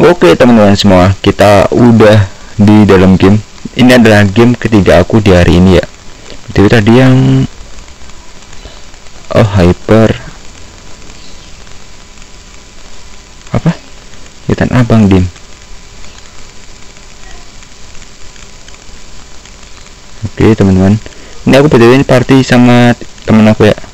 Oke teman-teman semua, kita udah di dalam game. Ini adalah game ketiga aku di hari ini ya. Itu tadi yang hyper apa? Hutan abang dim. Oke teman-teman, ini aku btw party sama temen aku ya.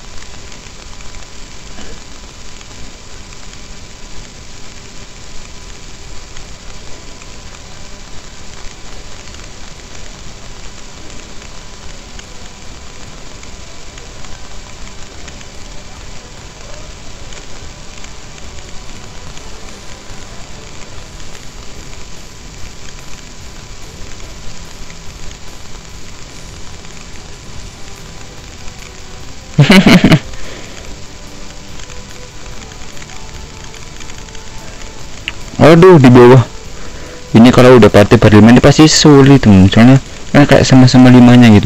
Aduh, di bawah ini kalau udah party berlima ini pasti sulit temen, soalnya kan kayak sama-sama limanya gitu.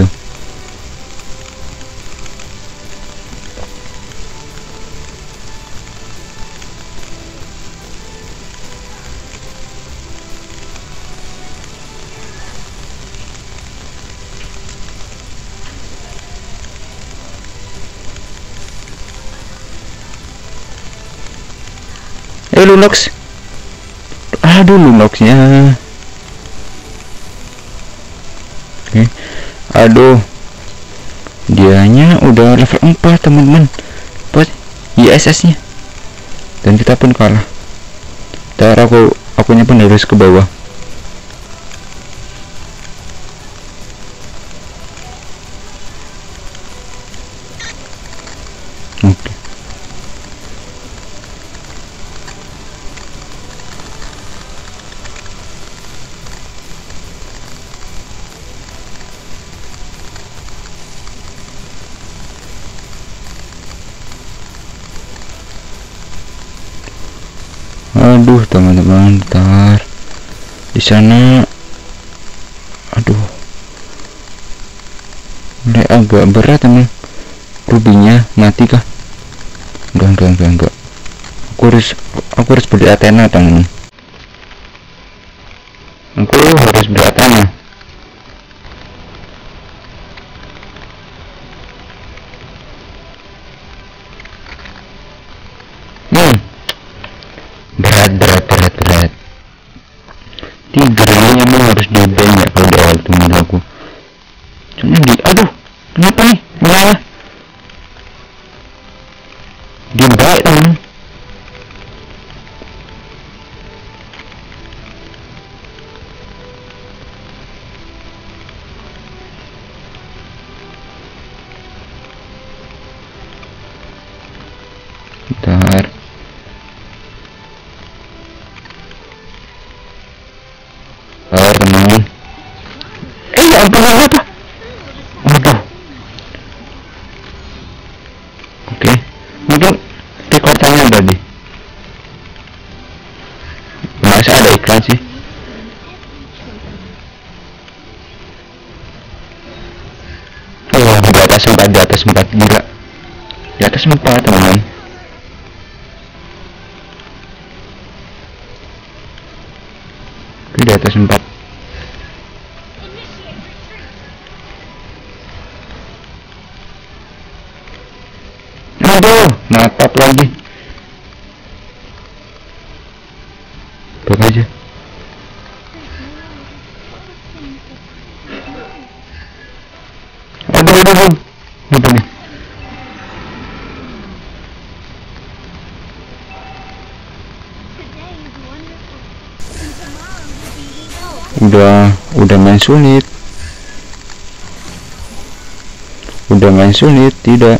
Lunox, aduh Lunoxnya. Oke. Aduh, dianya udah level 4 teman-teman buat ISS nya, dan kita pun kalah. Ntar akunya pun harus ke bawah. Oke. Aduh teman-teman, ntar di sana, aduh, mulai agak berat emang. Rubinya mati kah? Enggak. Aku harus beli Athena teman. Aku harus beli Athena. Berat. Tigernya emang harus di-ban ya kalau di awal temen aku. Cuman aduh, kenapa nih? Malah dia baik temen. Bentar. Teman. Ya ampun, apa? Aduh. Oke. Mungkin di kotanya tadi. Masa ada iklan sih? Oh, di atas 4 gila. Di atas 4 teman. Di atas 4. Aduh, natap lagi. Baik aja. Aduh. Apa nih? Udah main sulit. Tidak.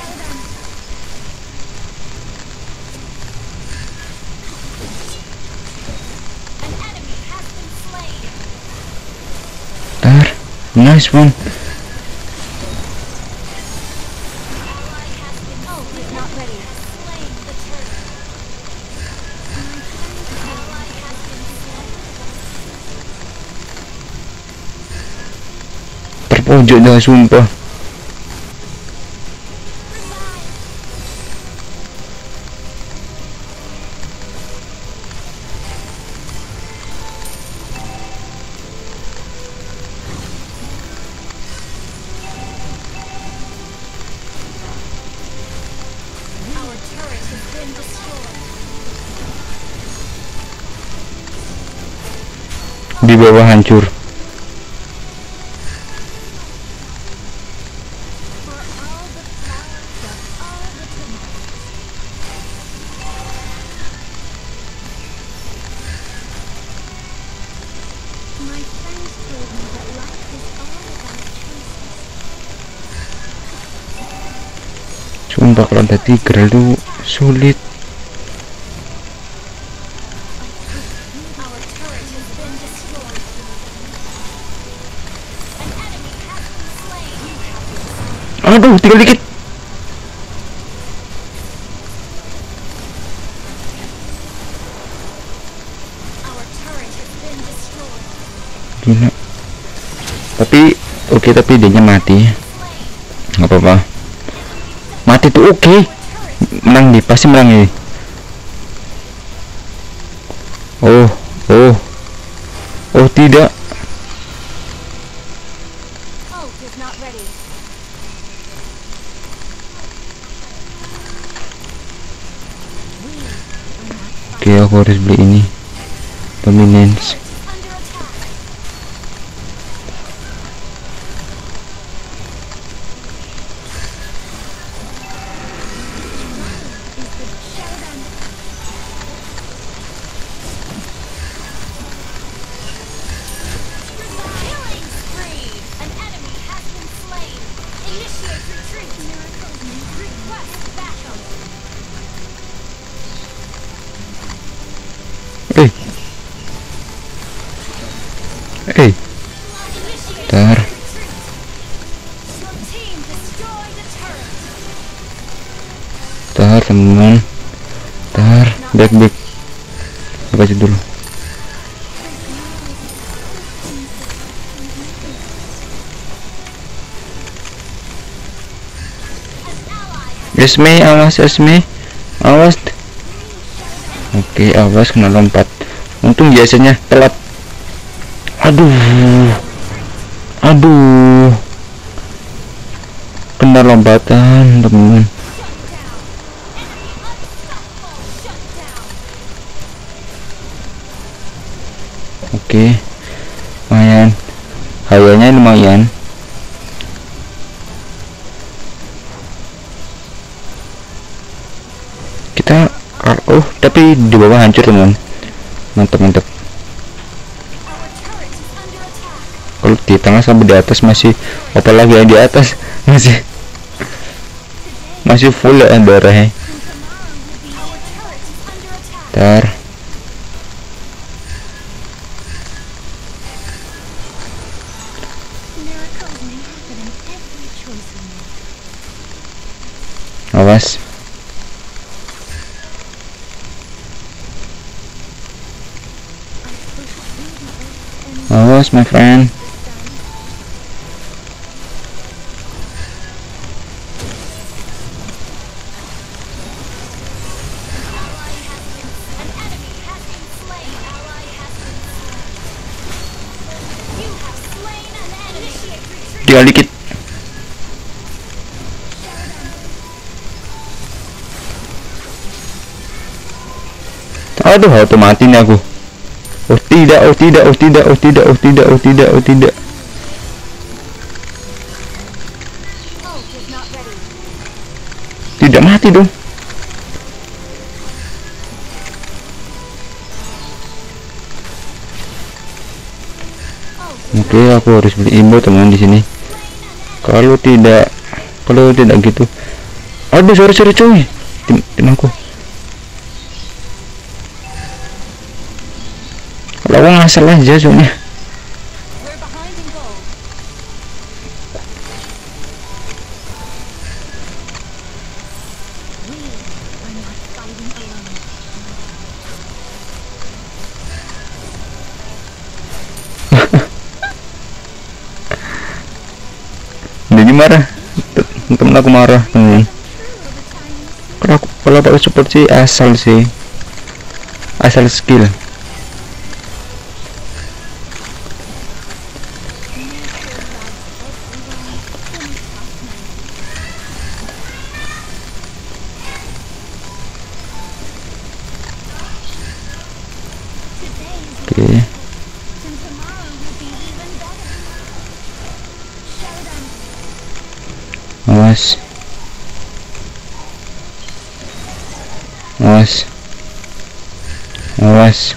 Nice one. Terpojok dah sumpah. di bawah hancur. Sumpah kalau ada tiger itu sulit. Aduh, tinggal dikit. Gila. Tapi oke, tapi dia mati. Nggak apa-apa. Mati tuh oke. Menang nih, pasti menang ini. Oh, oh, oh tidak. Oke, aku harus beli ini. Dominance. Bentar. Bentar teman. Bentar, back. Baca dulu. Esme, awas Esme. Awas. Oke, awas kena lompat. Untung biasanya telat. Aduh, kena lompatan teman. Oke, lumayan, hayanya lumayan. Kita tapi di bawah hancur teman. Mantap. Kalau di tengah sampai di atas masih, apalagi yang di atas masih full ya darahnya. Ntar awas. Awas my friend. Tinggal dikit. Aduh, auto mati nih aku. Oh tidak. Tidak mati dong. Oke, aku harus beli imbo teman di sini. Kalau tidak gitu. Aduh, sorry cuy. Tim aku. Kalau ngasal aja soalnya. Jadi marah, temen aku marah temen. Kalau pakai support sih asal skill. Oke. Awas. Awas.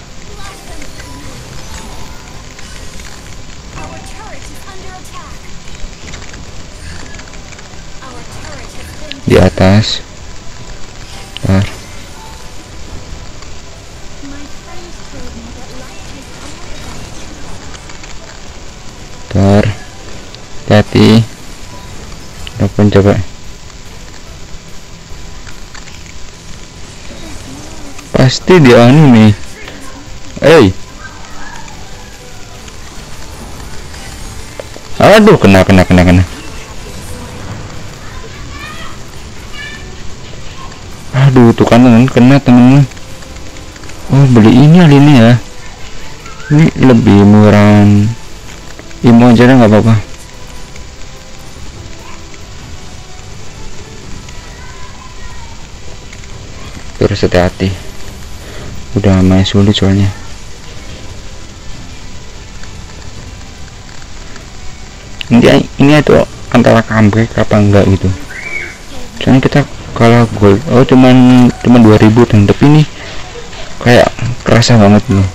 Di atas. Bentar. Bentar. Hati-hati. Telepon coba. Pasti dia anu nih. Aduh, kena. Aduh, tuh kan kena temen. Oh, beli ini kali ini ya. Ini lebih murah. Imo aja nggak apa-apa. Terus hati-hati. Udah main sulit soalnya. Ini tuh antara comeback apa enggak gitu. Soalnya kita kalah gol. Oh, cuman 2000 tapi ini kayak kerasa banget loh.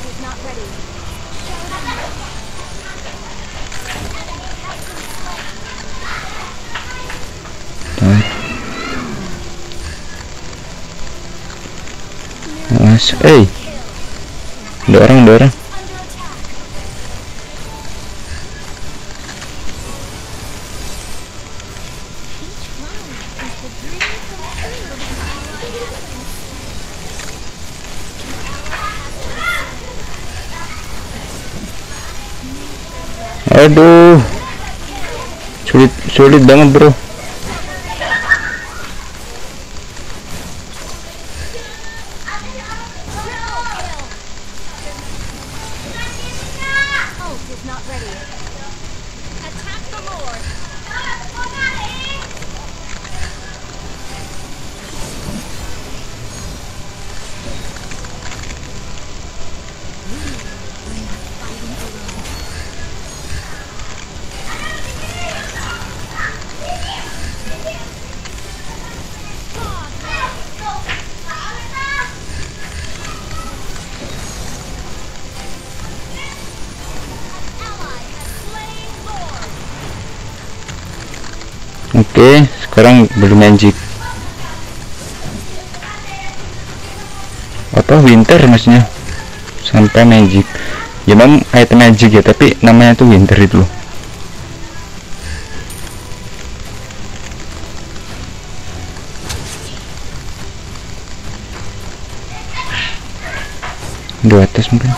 Mas, ada orang. Aduh, sulit banget bro. Oke, sekarang beli magic. Apa winter maksudnya? Sampai magic. Ya memang item magic ya, tapi namanya tuh winter itu loh. Di atas mungkin.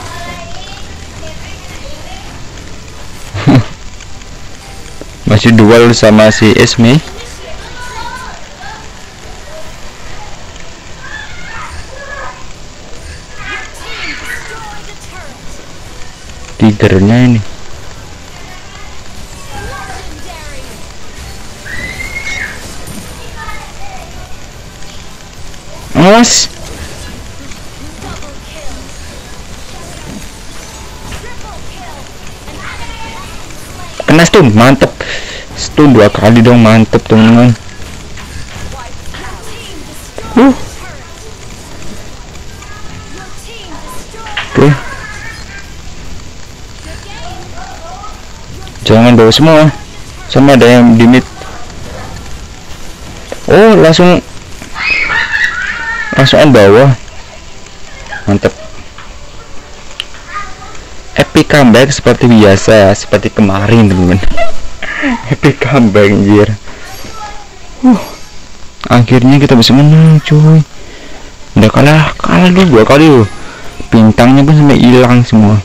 Masih duel sama si Esme. Tigernya ini. Awas. Kena stun, mantep. Stun 2 kali dong, mantep teman-teman. Oke. Jangan bawa semua. Sama ada yang di mid. Oh, langsung bawah. Mantep. Epic comeback seperti biasa, seperti kemarin teman-teman. Epic comeback anjir. Akhirnya kita bisa menang cuy. Udah kalah dulu 2 kali loh. Bintangnya pun sampai hilang semua.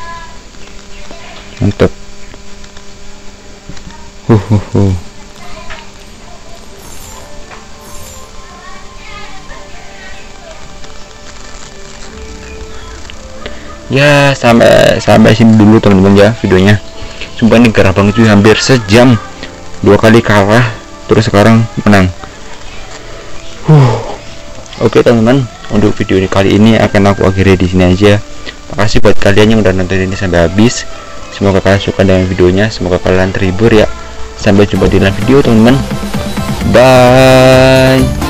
Mantap. Ya sampai sini dulu teman-teman ya videonya. Sumpah ini gerah banget tuh, hampir sejam. 2 kali kalah terus sekarang menang. Oke teman-teman, untuk video kali ini akan aku akhiri di sini aja. Makasih buat kalian yang udah nonton ini sampai habis. Semoga kalian suka dengan videonya, semoga kalian terhibur ya. Sampai jumpa di lain video teman-teman. Bye.